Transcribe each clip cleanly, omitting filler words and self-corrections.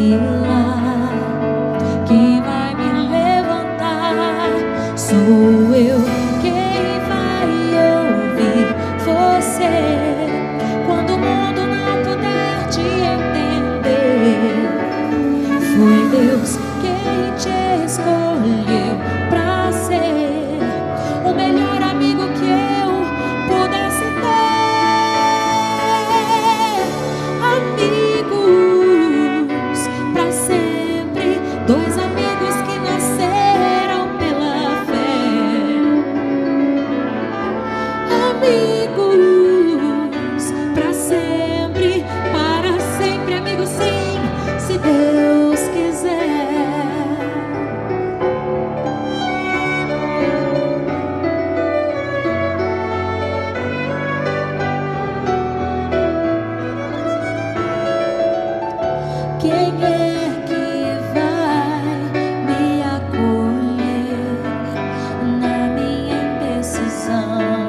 vacilar, quem vai me levantar? Sou eu. Quem vai ouvir você quando o mundo não puder te entender? Foi Deus quem te escolheu pra ser o melhor amigo que eu pudesse ter. Amigos pra sempre, dois amigos que nasceram pela fé. Amigos pra sempre, para sempre, amigos sim, se Deus quiser. Quem é que vai me acolher na minha indecisão?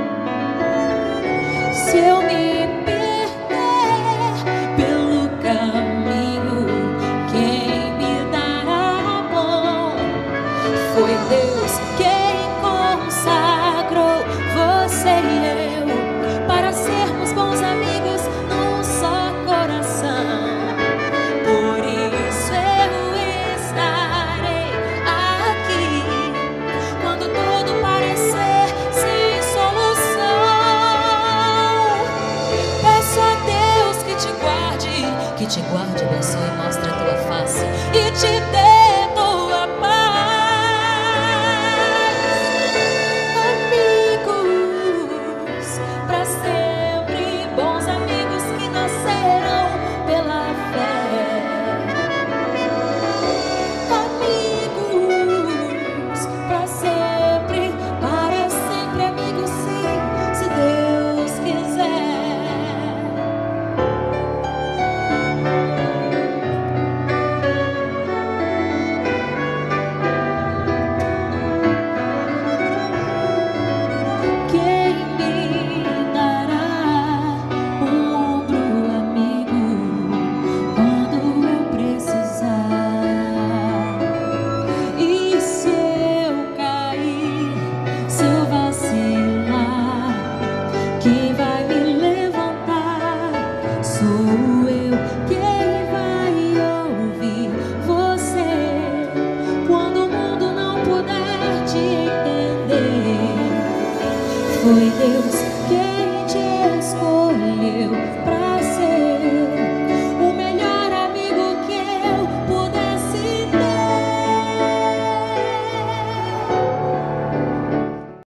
Se eu me perder pelo caminho, quem me dará a mão? Foi Deus quem consagrou você e eu para sermos bons amigos num só coração. Por isso eu estarei aqui quando tudo parecer sem solução. Peço a Deus que te guarde, abençoe e mostre a tua face e te dê tua paz. Amigos pra sempre, bons amigos que nasceram pela fé. Amigos pra sempre, para sempre, amigos sim, se Deus quiser. Quem me dará um ombro amigo quando eu precisar? E se eu cair, se eu vacilar, quem vai me levantar? Sou eu. Quem vai ouvir você quando o mundo não puder te entender? Foi Deus